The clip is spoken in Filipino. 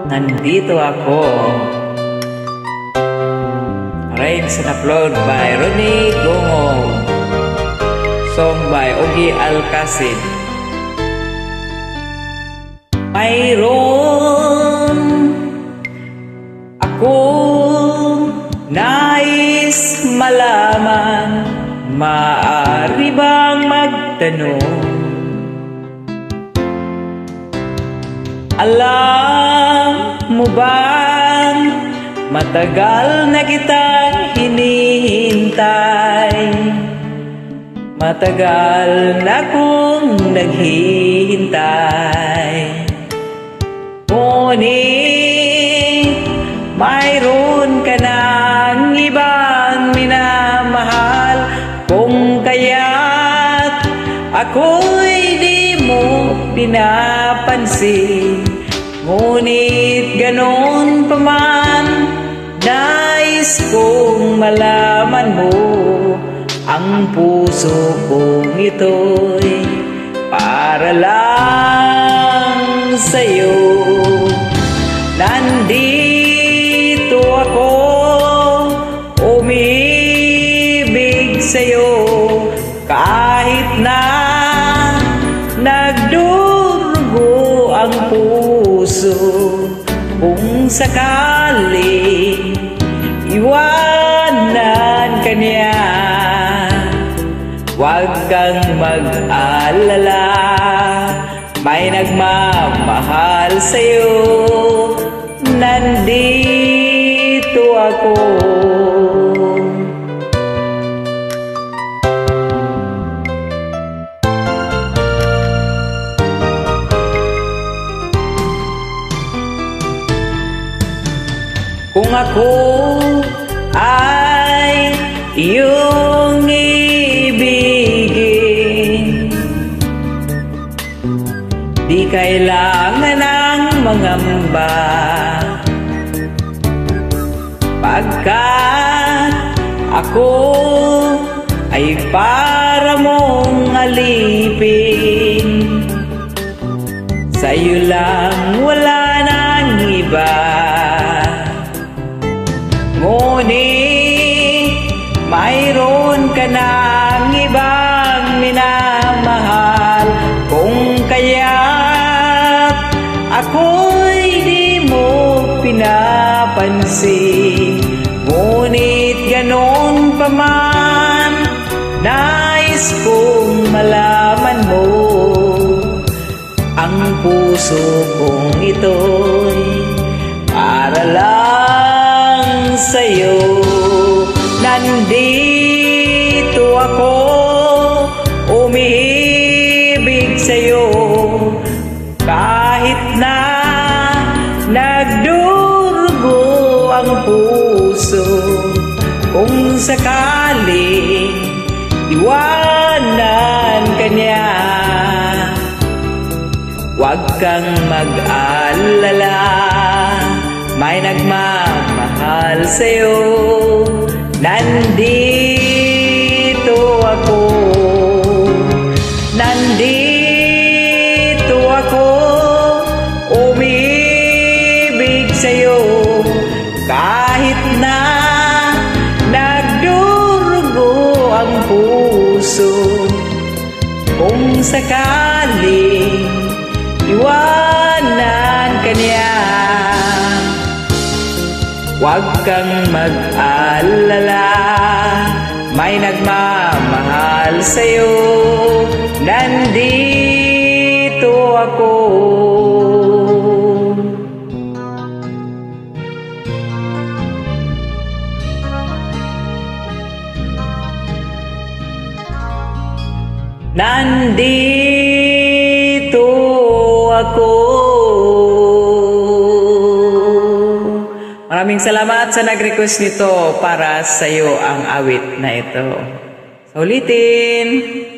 Nandito Ako. Arranged and upload by Ronnie Gongong. Song by Ogi Alcacid. Mayroon akong nais malaman, maaari bang magtanong? Alam mo bang matagal na kitang hinihintay? Matagal na kong naghihintay. Ngunit mayroon ka ng ibang minamahal, kung kaya't ako'y di mo pinapansin. Ngunit ganon pa man, nais kong malaman mo, ang puso kong ito'y para lang sa'yo. Nandito ako, umibig sa'yo, kahit na nagdurugo ang puso. Kung sakaling iwanan ka niya, huwag kang mag-alala, may nagmamahal sa'yo. Nandito ako. Kung ako ay iyong ibigin, di kailangan ng mangamba, pagkat ako ay para mong alipin. Sa'yo lang, wala nang iba. Ngunit mayroon ka ng ibang minamahal, kung kaya't ako'y di mo pinapansin. Ngunit ganon pa man, nais kong malaman mo, ang puso kong ito'y para lang sa'yo. Nandito ako, umibig sa'yo, kahit na nagdurugo ang puso. Kung sakaling iwanan ka niya, huwag kang mag-alala, may nagmamahal sa'yo. Nandito ako. Nandito ako, umibig sa'yo, kahit na nagdurugo ang puso. Kung sakaling iwanan ka niya, huwag kang mag-alala, may nagmamahal sa'yo. Nandito ako. Nandito ako. Maraming salamat sa nag-request nito. Para sa iyo ang awit na ito. Sa ulitin.